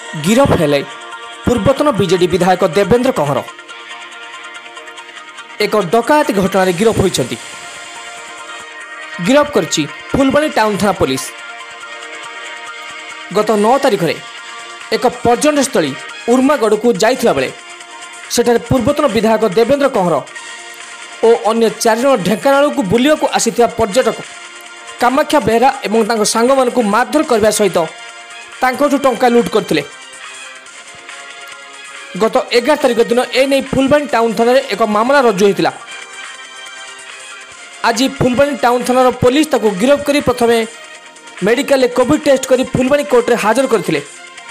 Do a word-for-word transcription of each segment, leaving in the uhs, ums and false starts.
गिरफ हेले पूर्वतन बीजेडी विधायक देवेंद्र कंवर एक डकायत घटन गिरफ होइछंती। गिरफ करछि फुलबाणी टाउन थाना पुलिस। गत नौ तारिख में एक पर्यटन स्थली उर्मागढ़ को जाइथिला बेले सेठारे पूर्वतन विधायक देवेंद्र कंवर और अन्य चार जन ढेंकानाल को बुलिया को आसीथिया पर्यटक कामाख्या बेहरा एवं तांको सांग मान को मारधर करबा सहित तांकोठु टंका लुट करथिले। गत एगार तारिख दिन एने फुलबाणी टाउन थाना एक मामला रज्जु होता। आज फुलबाणी टाउन थाना पुलिस ताको गिरफ करी प्रथमे मेडिकल कोविड टेस्ट करी फुलबाणी कोर्ट रे हाजर करथिले।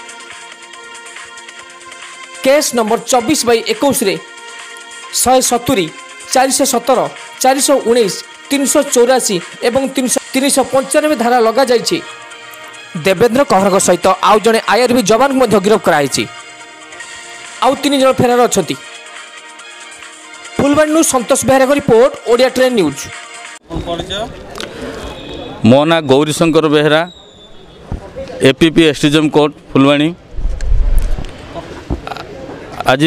केस नंबर चौबीस बै इक्कीस रे शहे सतुरी चार सौ सतर चार सौ उन्नीस तीन सौ चौरासी एवं तीन सौ तीन सौ पंचानबे धारा लगा जाइछि। देवेंद्र कंवर सहित आउ जड़े आईआरबी जवान को गिरफ कराई। आउ तीन जन फेरार अछंती। फुलबाणी संतोष बेहरा को रिपोर्ट ओडिया ट्रेन न्यूज। मो ना Gaurishankar Behera APP STM court Phulbani. आज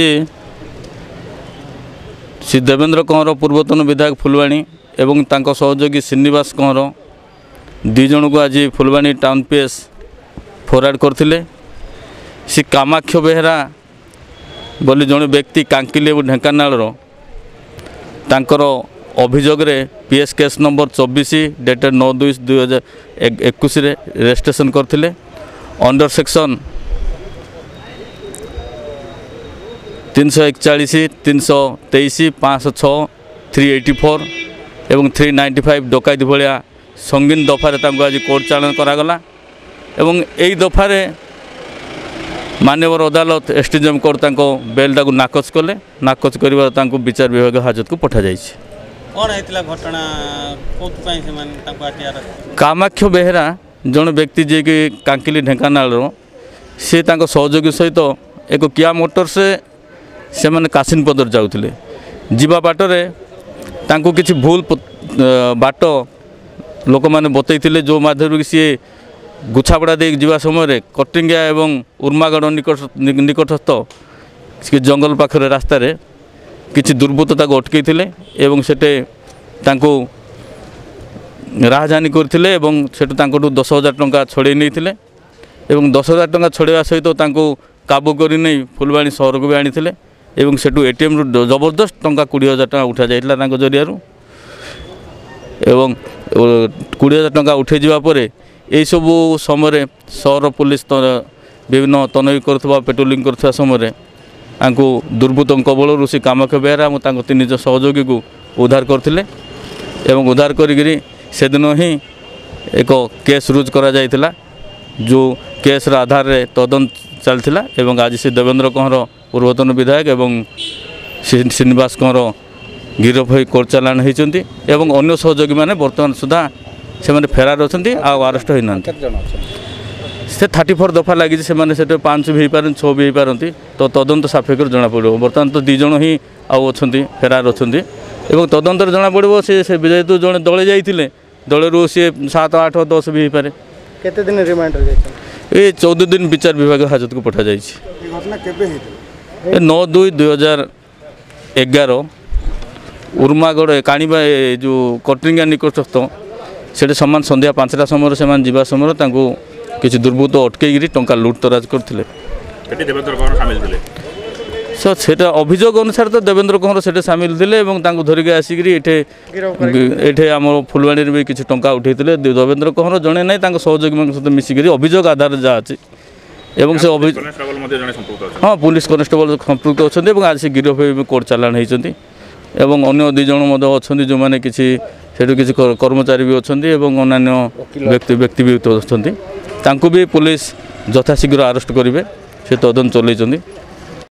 श्री देवेंद्र कंवर पूर्वतन विधायक फुलबाणी एवं तांको सहयोगी श्रीनिवास कंवर दी जन को आज फुलबाणी टाउन पीएस फरवर्ड करथिले। श्री कामाख्य बेहरा बोली जड़े व्यक्ति कांकिली और ढेंकानाल तांकर अभियोग रे पीएस केस नंबर चौबीस डेटेड नौ दुई दुई हजार इक्कीस रजिस्ट्रेशन करथिले अंडर सेक्शन तीन सौ एकचाश तीन सौ तेईस पाँच छः थ्री एटी फोर एवं थ्री नाइंटी फाइव डकायती भाया संगीन दफारे आज कोर्ट चालान करागला। एवं यही दफारे माननीय अदालत एसटीएम कोर्ट तांको बेल टाक नाकच कले। नाकच कर विचार विभाग हाजत को पठा जाइए। कामाख्य बेहरा जन व्यक्ति जे कि कांकिली ढेंकानाल सी तांको सहयोगी सहित एक किया मोटर से से माने कासिनपदर जाउथिले। जीवा बाटरे तांको किछि भूल बाट लोक मैंने बतईले जो माध्यम सी गुछापड़ा दे जीवा समय कटिंगिया एवं उर्मागढ़ निकट निकटस्थ जंगल पाखरे रास्ता रे किछि दुर्बृत्त ताको अटकईथिले एवं सेटे तांको राहजानी करथिले एवं सेटु तांकोटु दस हजार टंका छड़े नैथिले एवं दस हजार टंका छड़ेवा सहित तांको काबू करि नै फुलबाणी सहर को भी आनिथिले एवं सेटु एटीएम रु जबरदस्त टंका बीस हजार टंका उठा जाइतला तांको जरियारु एवं बीस हजार टंका उठे जिबा परे यही सब समय सहर पुलिस विभिन्न तनवी कर पेट्रोलिंग कर समय आंकु दुर्बृत्त कबल सी कामाख्य बेहरा और तीन जन सहयोगी को उद्धार करथिले एवं उद्धार करी से दिन ही एक केस रुज करा जाइथिला जो केस आधार रे तदंत चलथिला एवं आज से देवेंद्र कंवर पूर्वतन विधायक एवं श्रीनिवास कंवर गिरफ हो कोर्ट चालान होती एवं अन्य सहयोगी मैंने बर्तमान सुधा से मैंने फेरार अच्छा आरेस्ट होना से थर्टी फोर दफा लगी से पाँच भी पारे छः भी पारती तो तदंत सापेक्ष जना पड़ो। बर्तमान तो दी जन ही आउ अच्छा फेरार अच्छा एवं तदंतर जना पड़ो से जेहेतु जड़े दले जाते दलू सी सात आठ दस भी पारे केते दिन रिमांड ये चौदह दिन विचार विभाग हाजत को पठा जाइए। नौ दुई दुई हजार एगार उर्मागढ़ काणीबा जो कटिंगिया निकटस्थ से सामान संध्या पांचटा समय से जावा समय किसी दुर्बृत्त अटकई टंका लुट तराज करते सो सेटा अभियोग अनुसार तो देवेंद्र कंवर से सामिल थे धरिक आसिक ये आम फुलबाणी भी किसी टंका उठे देवेंद्र कंवर जड़े ना सहयोगी सहित मिसिक अभियोग आधार जहाँ अच्छी एवं से हाँ पुलिस कनेस्टेबल संपृक्त अच्छा आज से गिरफ कोर्ट चालान होती एवं अन्य दी जन अच्छा जो मैंने किसी सेठू किसी कर्मचारी भी अच्छा अन्य व्यक्ति व्यक्ति भी अच्छा भी पुलिस यथाशीघ्र अरेस्ट करेंगे से तदंत चलते।